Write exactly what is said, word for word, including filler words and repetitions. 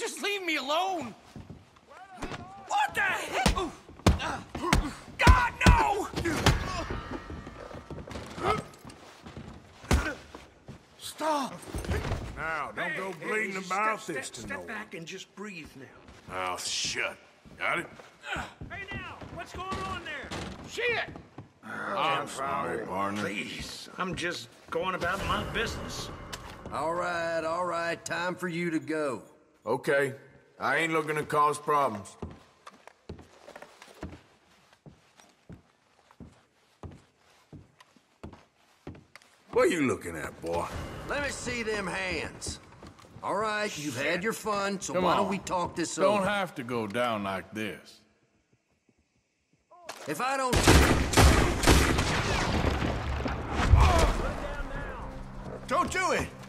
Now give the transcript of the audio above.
just leave me alone. What the heck? God, no! Stop. Now, don't Hey, go hey, bleeding step, about step, this to step no one. back and just breathe now. Mouth shut. Got it? Hey now, what's going on there? Shit. I'm sorry, partner. Please, I'm just going about my business. All right, all right. Time for you to go. Okay. I ain't looking to cause problems. What are you looking at, boy? Let me see them hands. All right, you've had your fun, so Come why on. don't we talk this Don't over? have to go down like this. If I don't... Don't do it!